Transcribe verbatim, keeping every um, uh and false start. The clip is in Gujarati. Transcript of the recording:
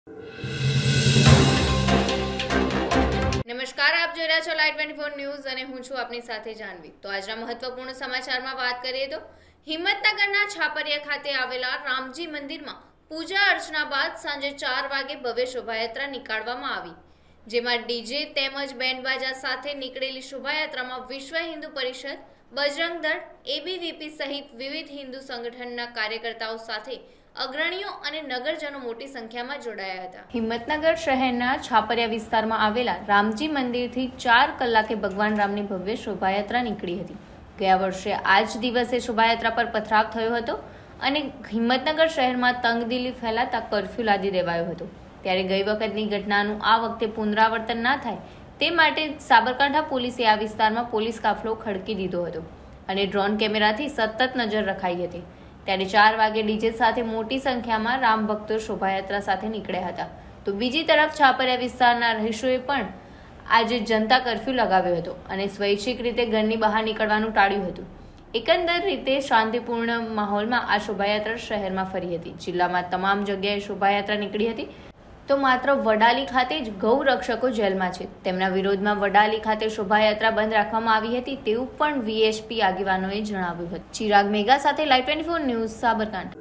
નમસ્કાર, આપ જોઈ રહ્યા છો લાઈવ ટ્વેન્ટી ફોર ન્યૂઝ અને હું છું આપની સાથે જાનવી। તો આજના મહત્વપૂર્ણ સમાચારમાં વાત કરીએ તો હિંમતનગરના છાપરિયા ખાતે આવેલા રામજી મંદિરમાં પૂજા અર્ચના બાદ સાંજે ચાર વાગે ભવ્ય શોભાયાત્રા નીકાળવામાં આવી, જેમાં ડીજે તેમજ બેન્ડ બાજા સાથે નીકળેલી શોભાયાત્રામાં વિશ્વ હિન્દુ પરિષદ, બજરંગ દળ, એબીવીપી સહિત વિવિધ હિન્દુ સંગઠનના કાર્યકર્તાઓ સાથે અગ્રણીઓ અને નગરજનો મોટી સંખ્યામાં જોડાયા હતા। હિંમતનગર શહેરના છાપરિયા વિસ્તારમાં આવેલા રામજી મંદિરથી ચાર કલાકે ભગવાન રામની ભવ્ય શોભાયાત્રા નીકળી હતી। ગયા વર્ષે આ જ દિવસે શોભાયાત્રા પર પથરાવ થયો હતો અને હિંમતનગર શહેરમાં તંગદિલી ફેલાતા કર્ફ્યુ લાદી દેવાયો હતો। ત્યારે ગઈ વખતની ઘટનાનું આ વખતે પુનરાવર્તન ના થાય તે માટે સાબરકાંઠા પોલીસે આ વિસ્તારમાં પોલીસ કાફલો ખડકી દીધો હતો અને ડ્રોન કેમેરાથી સતત નજર રખાઈ હતી। ત્યારે ચાર વાગે ડીજે સાથે મોટી સંખ્યામાં રામ ભક્તો શોભાયાત્રા સાથે નીકળ્યા હતા। તો બીજી તરફ છાપરિયા વિસ્તારના રહીશોએ પણ આજે જનતા કર્ફ્યુ લગાવ્યો હતો અને સ્વૈચ્છિક રીતે ઘરની બહાર નીકળવાનું ટાળ્યું હતું। એકંદર રીતે શાંતિપૂર્ણ માહોલમાં આ શોભાયાત્રા શહેરમાં ફરી હતી। જિલ્લામાં તમામ જગ્યાએ શોભાયાત્રા નીકળી હતી, તો માત્ર વડાલી ખાતે જ ગૌ રક્ષકો જેલમાં છે। તેમના વિરોધમાં વડાલી ખાતે શોભાયાત્રા બંધ રાખવામાં આવી હતી તેવું પણ વીએસપી આગેવાનોએ જણાવ્યું હતું। ચિરાગ મેઘા સાથે live twenty four news, Sabarkantha.